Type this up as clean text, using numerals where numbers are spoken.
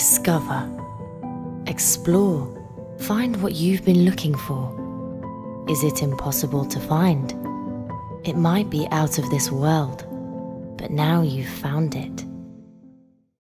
Discover, explore, find what you've been looking for. Is it impossible to find? It might be out of this world, but now you've found it.